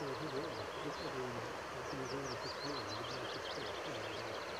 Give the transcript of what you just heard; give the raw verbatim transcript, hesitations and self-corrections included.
hur var det? Det var det en organisation för kvinnor, det var så svårt.